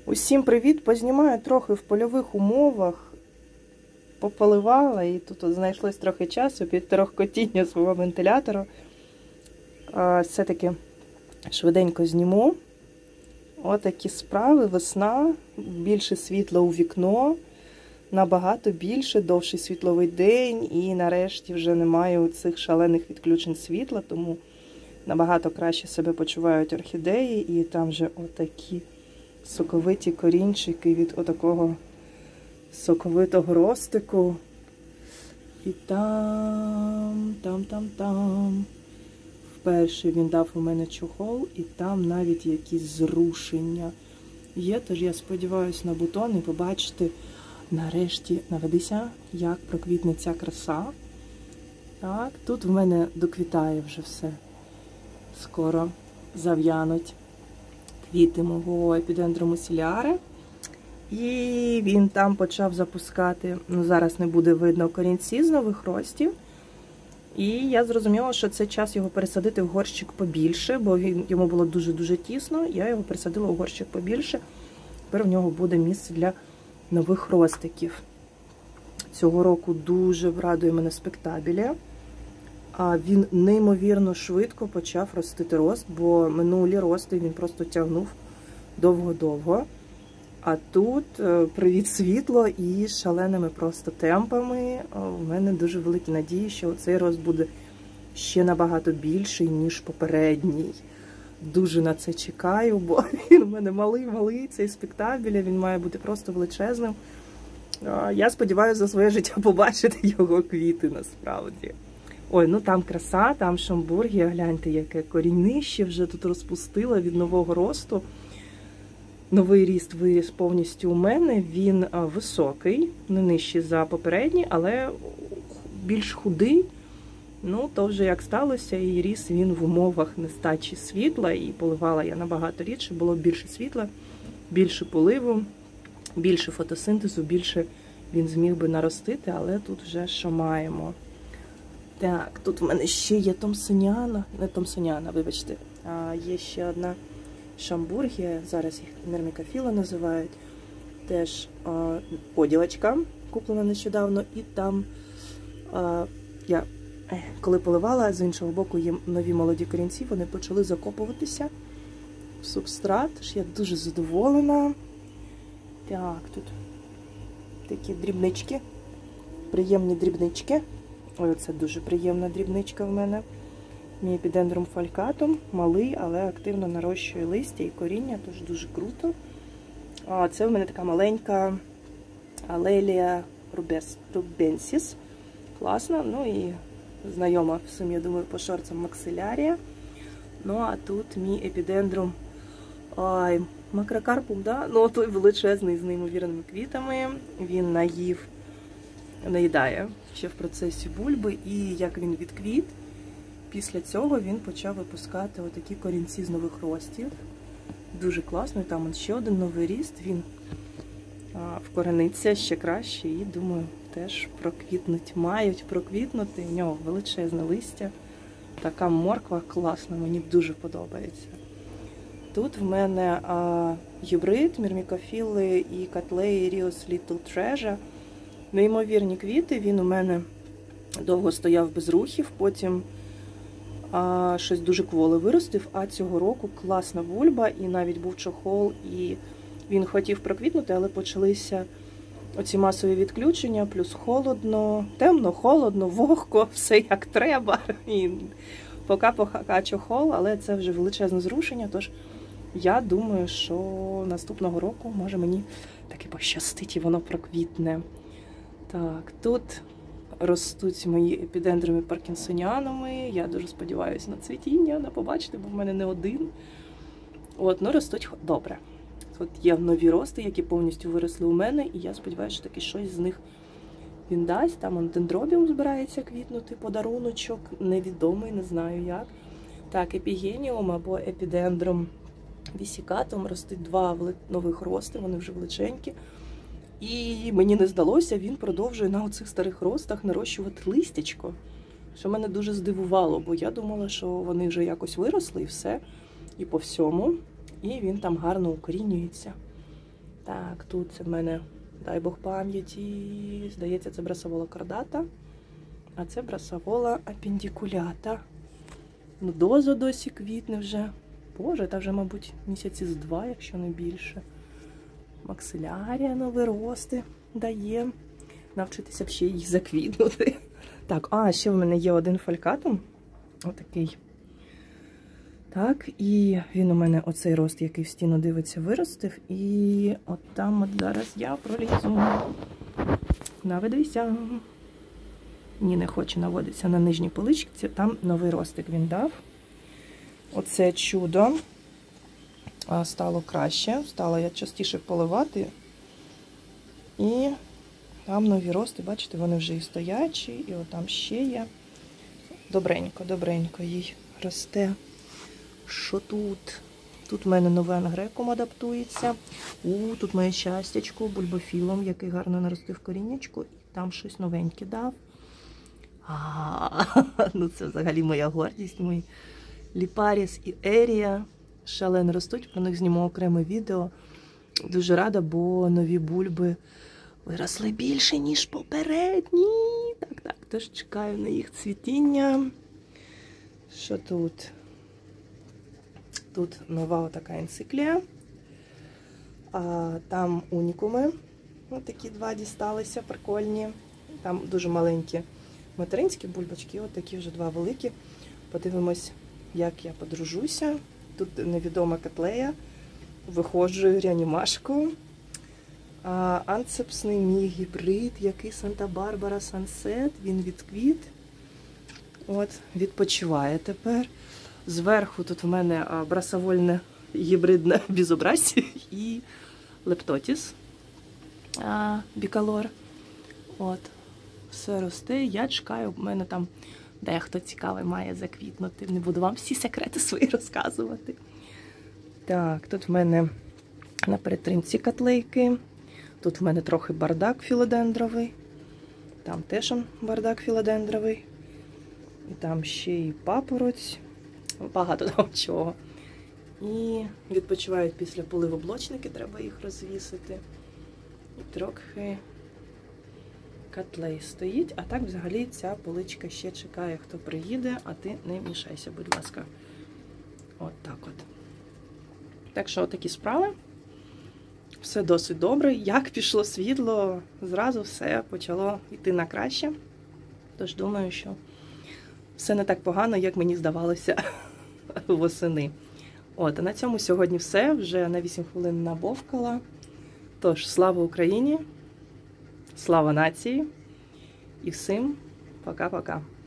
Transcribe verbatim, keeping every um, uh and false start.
Усім привіт! Познімаю трохи в польових умовах, пополивала і тут от знайшлось трохи часу під трохкотіння свого вентилятора. Все-таки швиденько зніму. Отакі справи, весна, більше світла у вікно, набагато більше, довший світловий день і нарешті вже немає цих шалених відключень світла, тому набагато краще себе почувають орхідеї і там вже отакі соковиті корінчики від отакого соковитого ростику. І там, там, там, там. Вперше він дав у мене чохол, і там навіть якісь зрушення є. Тож я сподіваюся на бутон і побачити нарешті, наведися, як проквітне ця краса. Так, тут в мене доквітає вже все. Скоро зав'януть квіти мого епідендру мусіляре. І він там почав запускати, ну зараз не буде видно корінці з нових ростів. І я зрозуміла, що це час його пересадити в горщик побільше, бо він, йому було дуже-дуже тісно. Я його пересадила в горщик побільше. Тепер в нього буде місце для нових ростиків. Цього року дуже радує мене спектабілія. А він неймовірно швидко почав ростити рост, бо минулі рости він просто тягнув довго-довго. А тут привіт світло і шаленими просто темпами. У мене дуже великі надії, що цей рост буде ще набагато більший, ніж попередній. Дуже на це чекаю, бо він у мене малий-малий, цей спектабіля, він має бути просто величезним. Я сподіваюся за своє життя побачити його квіти насправді. Ой, ну там краса, там шамбургія, гляньте, яке коріннище вже тут розпустила від нового росту. Новий ріст виріс повністю у мене, він високий, не нижчий за попередній, але більш худий. Ну, то вже як сталося, і ріс він в умовах нестачі світла, і поливала я набагато рідше, було більше світла, більше поливу, більше фотосинтезу, більше він зміг би наростити, але тут вже що маємо. Так, тут в мене ще є томсоняна, не томсоняна, вибачте, а є ще одна шамбургія, зараз їх мірмікофіла називають, теж а, поділочка, куплена нещодавно, і там а, я, коли поливала, з іншого боку є нові молоді корінці, вони почали закопуватися в субстрат, тож я дуже задоволена. Так, тут такі дрібнички, приємні дрібнички. Ой, це дуже приємна дрібничка в мене. Мій епідендрум фалькатум, малий, але активно нарощує листя і коріння, тож дуже круто. А це в мене така маленька алелія рубенсіс. Класна, ну і знайома всім, я думаю, по шорцам максилярія. Ну а тут мій епідендрум ай, макрокарпум, да? Ну той величезний з неймовірними квітами. Він наїв, наїдає ще в процесі бульби, і як він відквіт, після цього він почав випускати отакі корінці з нових ростів. Дуже класно. І там ще один новий ріст. Він а, вкорениться ще краще і, думаю, теж проквітнуть. Мають проквітнути. У нього величезне листя. Така морква класна, мені дуже подобається. Тут в мене а, гібрид, мірмікофіли і котлеї Rios Little Treasure. Неймовірні квіти. Він у мене довго стояв без рухів, потім А, щось дуже кволе виростив, а цього року класна бульба, і навіть був чохол, і він хотів проквітнути, але почалися оці масові відключення, плюс холодно, темно, холодно, вогко, все як треба. І пока-пока чохол, але це вже величезне зрушення, тож я думаю, що наступного року, може, мені таки пощастить і воно проквітне. Так, тут ростуть мої епідендруми паркінсоніанами. Я дуже сподіваюся на цвітіння, на побачити, бо в мене не один. От, ну ростуть добре. От є нові рости, які повністю виросли у мене, і я сподіваюся, що таки щось з них він дасть. Там он дендробіум збирається квітнути, подаруночок, невідомий, не знаю як. Так, епігеніум або епідендрум вісікатум ростуть два нових рости, вони вже величенькі. І мені не здалося, він продовжує на оцих старих ростах нарощувати листячко, що мене дуже здивувало, бо я думала, що вони вже якось виросли і все, і по всьому. І він там гарно укорінюється. Так, тут це в мене, дай Бог пам'яті, здається, це брасовола кордата, а це брасовола апендикулята. Ну, доза досі квітне вже. Боже, та вже, мабуть, місяці з два, якщо не більше. Максилярія нові рости дає. Навчитися б ще їх заквітнути. Так, а, ще в мене є один фалькатум. Отакий. Так, і він у мене оцей рост, який в стіну дивиться, виростив. І от там от зараз я пролізу. Наведися. Ні, не хочу наводитися на нижній поличці. Там новий ростик він дав. Оце чудо. Стало краще. Стало я частіше поливати. І там нові рости, бачите, вони вже і стоячі, і отам ще є. Добренько, добренько їй росте. Що тут? Тут в мене нове ангрекум адаптується. У, тут моє щастячко бульбофілом, який гарно наростив коріннячку. І там щось новеньке дав. А, ну це взагалі моя гордість. Мої ліпаріс і ерія шалено ростуть. Про них зніму окреме відео. Дуже рада, бо нові бульби виросли більше, ніж попередні. Так, так, тож чекаю на їх цвітіння. Що тут? Тут нова така енциклія. А там унікуми. Ось такі два дісталися, прикольні. Там дуже маленькі материнські бульбочки, от такі вже два великі. Подивимось, як я подружуся. Тут невідома котлея. Виходжу реанімашку. А, анцепсний мій гібрид, який Санта-Барбара Сансет. Він відквіт. От, відпочиває тепер. Зверху тут в мене брасовольне гібридне безобразі і лептотіс а, біколор. От, все росте. Я чекаю, в мене там дехто цікавий має заквітнути. Не буду вам всі секрети свої розказувати. Так, тут в мене на перетримці котлейки. Тут в мене трохи бардак філодендровий. Там теж бардак філодендровий. І там ще і папороць. Багато там чого. І відпочивають після поливу блочники, треба їх розвісити. І трохи котлей стоїть. А так взагалі ця поличка ще чекає, хто приїде, а ти не мішайся, будь ласка. От так от. Так що такі справи. Все досить добре. Як пішло світло, зразу все почало йти на краще. Тож думаю, що все не так погано, як мені здавалося восени. От, а на цьому сьогодні все. Вже на вісім хвилин набовкала. Тож, слава Україні, слава нації і всім пока-пока.